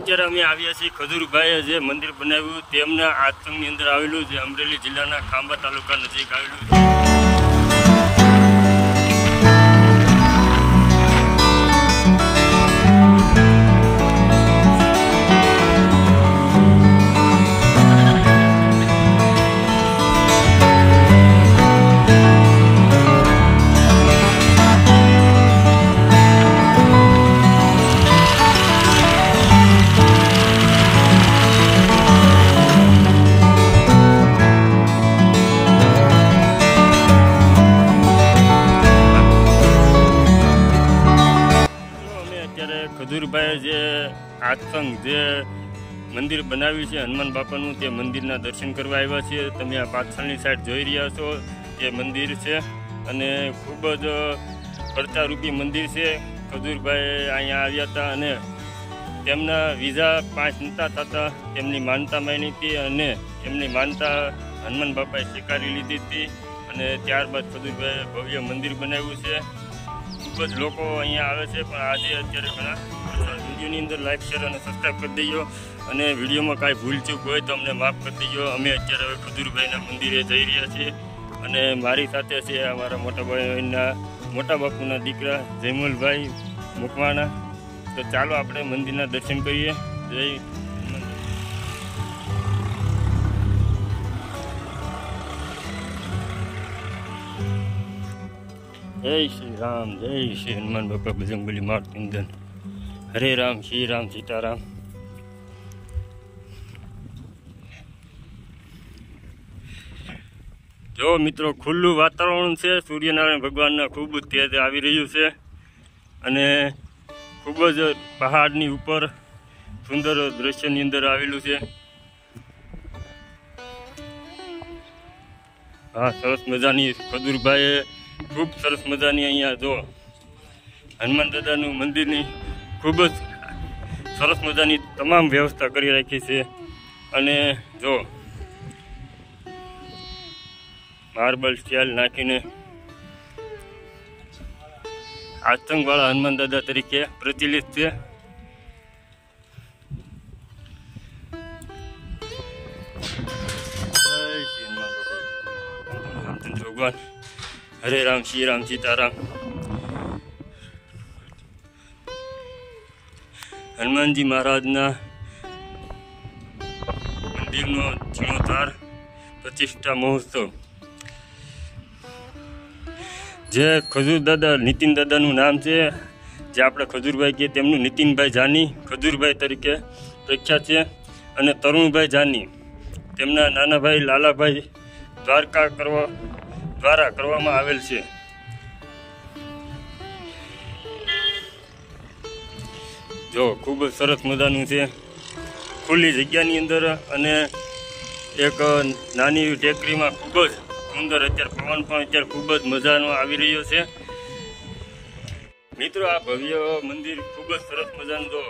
અત્યારે અમે આવ્યા છીએ ખજૂરભાઈએ જે મંદિર બનાવ્યું તેમના આશ્રમની અંદર આવેલું જે અમરેલી જિલ્લાના ખાંભા તાલુકા નજીક આવેલું છે. ખજૂરભાઈએ જે આશ્રમ જે મંદિર બનાવ્યું છે હનુમાન બાપાનું તે મંદિરના દર્શન કરવા આવ્યા છીએ. તમે આ પાછળની સાઈડ જોઈ રહ્યા છો તે મંદિર છે અને ખૂબ જ પડતારૂપી મંદિર છે. ખજૂરભાઈ અહીંયા આવ્યા હતા અને તેમના વિઝા 5 નહોતા થતા, તેમની માનતા માની હતી અને એમની માનતા હનુમાન બાપાએ સ્વીકારી લીધી હતી અને ત્યારબાદ ખજૂરભાઈએ ભવ્ય મંદિર બનાવ્યું છે. ખૂબ જ લોકો અહીંયા આવે છે પણ આજે અત્યારે ઘણા વિડીયોની અંદર લાઈક શેર અને સબસ્ક્રાઈબ કરી દેજો અને વિડીયોમાં કાંઈ ભૂલચૂક હોય તો અમને માફ કરી દેજો. અમે અત્યારે હવે ખજૂરભાઈના મંદિરે જઈ રહ્યા છીએ અને મારી સાથે છે અમારા મોટા બાપુના દીકરા જયમુલભાઈ મુકવાણા. તો ચાલો આપણે મંદિરના દર્શન કરીએ. જય શ્રી રામ, જય શ્રી હનુમાન બાપા બજરંગબલી માતૃંદન. હરે રામ, શ્રી રામ, સીતારામ. જો મિત્રો ખુલ્લું વાતાવરણ છે, સૂર્યનારાયણ ભગવાનના ખૂબ તેજ આવી રહ્યું છે અને ખૂબ જ પહાડની ઉપર સુંદર દ્રશ્યની અંદર આવેલું છે. હા, સરસ મજાની ખજૂરભાઈએ ખૂબ સરસ મજાની અહીંયા જો હનુમાન દાદાનું મંદિરની ખૂબ જ સરસ મજાની તમામ વ્યવસ્થા કરી રાખી છે અને જો માર્બલ સ્ટાઇલ નાખીને આતંકવાળા હનુમાન દાદા તરીકે પ્રચલિત છે. રામચંદ્ર ભગવાન. હરે રામ, શ્રી રામ, સીતારામ. હનુમાનજી મહારાજના મંદિરનો જીર્ણોદ્ધાર પ્રતિષ્ઠા મહોત્સવ. જે ખજૂર દાદા નીતિન દાદાનું નામ છે, જે આપણે ખજૂરભાઈ કહીએ તેમનું નીતિનભાઈ જાની ખજૂરભાઈ તરીકે પ્રખ્યાત છે અને તરુણભાઈ જાની તેમના નાના ભાઈ લાલાભાઈ દ્વારા કરવામાં આવેલ છે. જો ખૂબ જ સરસ મજાનું છે, ખુલ્લી જગ્યાની અંદર અને એક નાની ટેકરીમાં ખૂબ જ સુંદર અત્યારે પવન પણ અત્યારે ખૂબ જ મજાનો આવી રહ્યો છે. મિત્રો આ ભવ્ય મંદિર ખૂબ જ સરસ મજાનું જો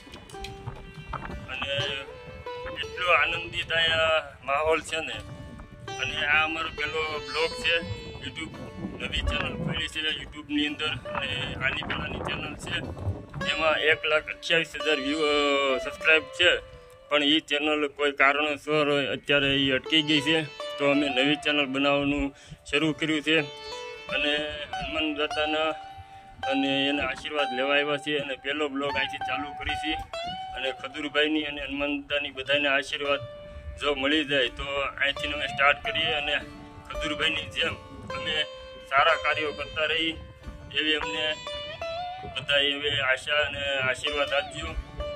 અને એટલો આનંદિત અહીંયા માહોલ છે ને. અને આ અમારો પહેલો બ્લોગ છે, યુટ્યુબ નવી ચેનલ ખોલી છે યુટ્યુબની અંદર અને આની પહેલાંની ચેનલ છે એમાં 1,28,000 સબસ્ક્રાઈબ છે પણ એ ચેનલ કોઈ કારણોસર અત્યારે એ અટકી ગઈ છે. તો અમે નવી ચેનલ બનાવવાનું શરૂ કર્યું છે અને હનુમાન દાદાના અને એના આશીર્વાદ લેવા આવ્યા છીએ અને પહેલો બ્લોગ અહીંથી ચાલુ કરી છે અને ખજૂરભાઈની અને હનુમાન દાદાની બધાના આશીર્વાદ જો મળી જાય તો અહીંથી અમે સ્ટાર્ટ કરીએ અને ખજૂરભાઈની જેમ અમે સારા કાર્યો કરતા રહી એવી અમને બધા એવી આશા અને આશીર્વાદ આપજો.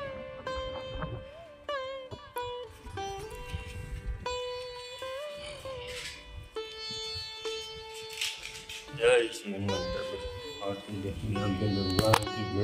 જય શ્રી હનુમાન દાદા. જય.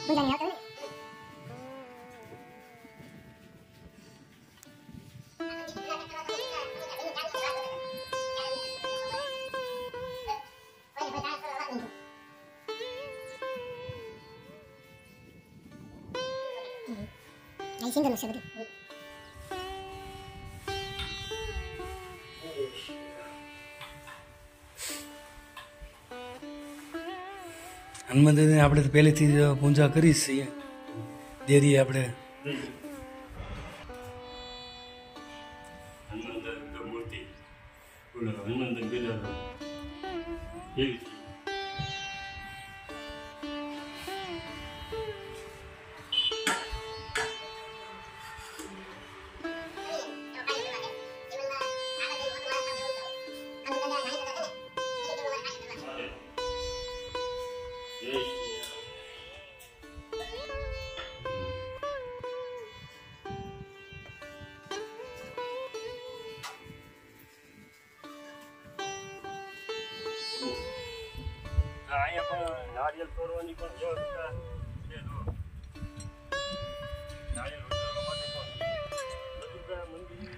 હનુમાન દાદાને આપણે તો પહેલેથી જ પૂજા કરી જ છીએ. દેરી આપણે અહીંયા પણ નારિયેલ તોડવાની પણ વ્યવસ્થા છે. નારિયેલ તોડવા માટે પણ બધું મંદિર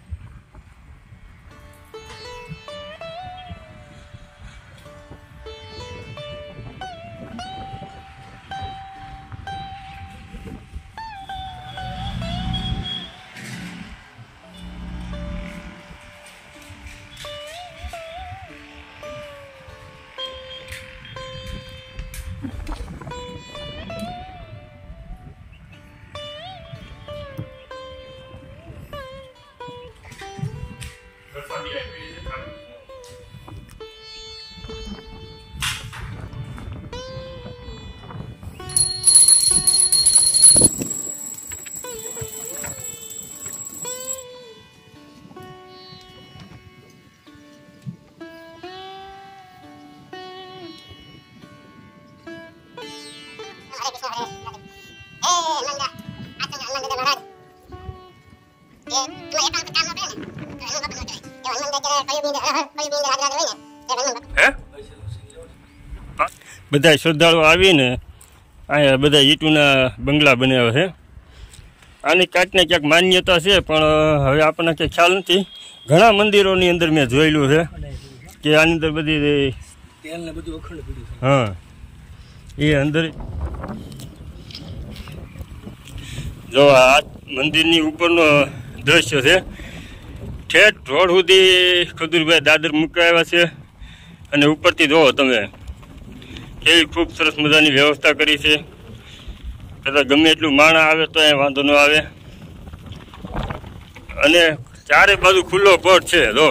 બધા શ્રદ્ધાળુઓ આવીને અહીંયા બધા ઈંટોના બંગલા બનાવ્યા છે. આની ક્યાંક ને ક્યાંક માન્યતા છે, પણ હવે આપણને કંઈ ખ્યાલ નથી. ઘણા મંદિરોની અંદર મેં જોયેલું છે કે આની અંદર બધી હા એ અંદર જો આ મંદિરની ઉપરનો દ્રશ્ય છે. ઠેઠ રોડ સુધી ખજૂરભાઈ દાદર મુકાવ્યા છે અને ઉપરથી જોવો તમે કેવી ખૂબ સરસ મજાની વ્યવસ્થા કરી છે. કદાચ ગમે એટલું માણસ આવે તો એ વાંધો ન આવે. અને ચારે બાજુ ખુલ્લો પટ છે. જો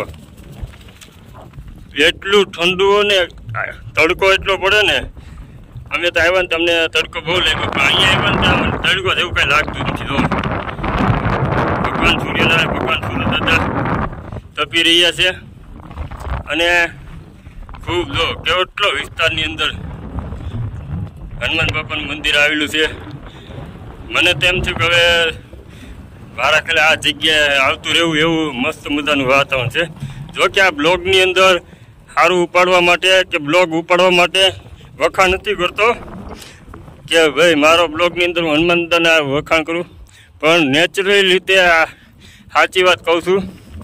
એટલું ઠંડુ ને તડકો એટલો પડે ને. અમે તો આવ્યા ને તમને તડકો બહુ લાગ્યો, પણ અહીંયા આવ્યા ને તડકો જેવું કાંઈ લાગતું નથી. જો ભગવાન સૂર્યનારાયણ ભગવાન સૂર્ય દાદા તપી રહ્યા છે. અને ખૂબ જો કેટલો વિસ્તારની અંદર હનુમાન બાપાનું મંદિર આવેલું છે. મને તેમ થયું કે હવે મારા ખ્યાલે આ જગ્યાએ આવતું રહેવું એવું મસ્ત મજાનું વાતાવરણ છે. જો કે આ બ્લોગની અંદર સારું ઉપાડવા માટે કે બ્લોગ ઉપાડવા માટે વખાણ નથી કરતો કે ભાઈ મારો બ્લોગની અંદર હું હનુમાન દાદાના વખાણ કરું, પણ નેચરલી રીતે સાચી વાત કહું છું.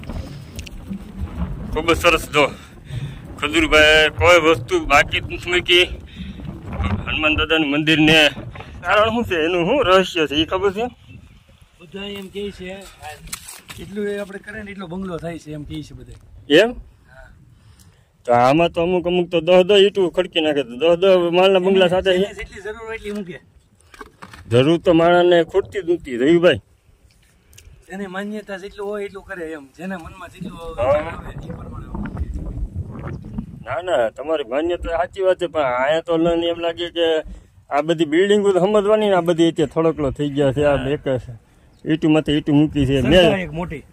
ખૂબ જ સરસ. જો ખજૂરભાઈ કોઈ વસ્તુ બાકી નથી મૂકી. હનુમાન દાદાનું મંદિરને કારણ શું છે, એનું શું રહસ્ય છે એ ખબર છે? બધા એમ કહે છે એટલું આપણે કરે ને એટલો બંગલો થાય છે એમ કહે છે બધા. એમ તો આમાં તો અમુક તો 10 ઈંટું ખડકી નાખે તો 10 માળના બંગલા સાથે જેટલી જરૂર હોય એટલી મૂકે. જરૂર તો માણસને ખૂટતી જ નથી રવિભાઈ. જેને માન્યતા જેટલું હોય એટલું કરે એમ, જેના મનમાં જેટલું આવે એ પ્રમાણે. ના ના તમારી માન્યતા સાચી વાત છે, પણ અહીંયા તો એમ લાગે કે આ બધી બિલ્ડિંગો સમજવાની ને આ બધી અત્યારે થોડોકલો થઈ ગયા છે. આ એક ઈંટુમાંથી ઈંટું મૂકી છે મોટી.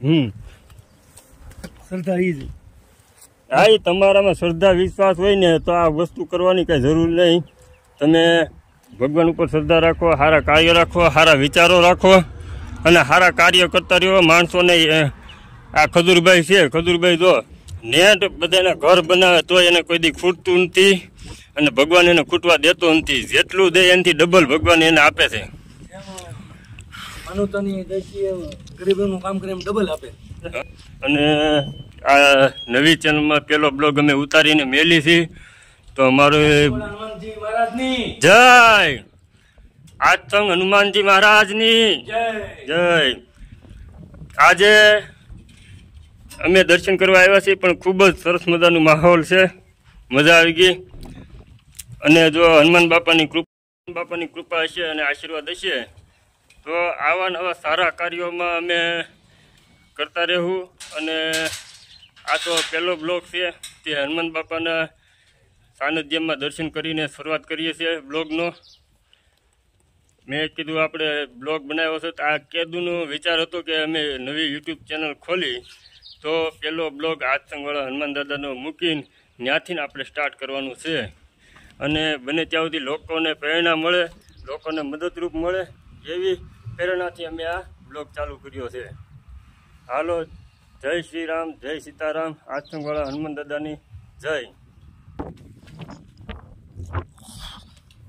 હા એ તમારામાં શ્રદ્ધા વિશ્વાસ હોય ને તો આ વસ્તુ કરવાની કઈ જરૂર નહીં. તમે ભગવાન ઉપર શ્રદ્ધા રાખો, સારા કાર્ય રાખો, સારા વિચારો રાખો અને સારા કાર્ય કરતા રહ્યો. માણસોને આ ખજૂરભાઈ છે, ખજૂરભાઈ જો નેટ બધાના ઘર બનાવે તો એને કોઈ દી ખૂટતું નથી. અને ભગવાન એને ખૂટવા દેતો નથી. જેટલું દે એનાથી ડબલ ભગવાન એને આપે છે. માનવતાની દ્રષ્ટિએ ગરીબોનું કામ કરે એમ ડબલ આપે. અને આ નવી ચેનલમાં પેલો બ્લોગ અમે ઉતારીને મેલી છે. તો અમારો હનુમાનજી મહારાજની જય, આત્સંગ હનુમાનજી મહારાજની જય. આજે અમે દર્શન કરવા આવ્યા છીએ, પણ ખૂબ જ સરસ મજાનું માહોલ છે, મજા આવી ગઈ. અને જો હનુમાન બાપાની કૃપા હશે અને આશીર્વાદ હશે તો આવા નવા સારા કાર્યોમાં અમે કરતા રહેવું. અને આ તો પહેલો બ્લોગ છે તે હનુમાન બાપાના સાનિધ્યમાં દર્શન કરીને શરૂઆત કરીએ છીએ બ્લોગનો. મેં કીધું આપણે બ્લોગ બનાવ્યો છે તો આ કેદુનો વિચાર હતો કે અમે નવી યુટ્યુબ ચેનલ ખોલી તો પહેલો બ્લોગ આત્સંગવાળા હનુમાન દાદાનો મૂકીને ત્યાંથી આપણે સ્ટાર્ટ કરવાનું છે. અને બને ત્યાં સુધી લોકોને પ્રેરણા મળે, લોકોને મદદરૂપ મળે એવી પ્રેરણાથી અમે આ બ્લોગ ચાલુ કર્યો છે. હાલો, જય શ્રી રામ, જય સીતારામ, આત્સંગવાળા હનુમાન દાદાની જય.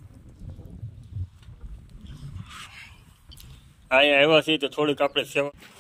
અહીંયા આવ્યા છીએ તો થોડીક આપણે સેવા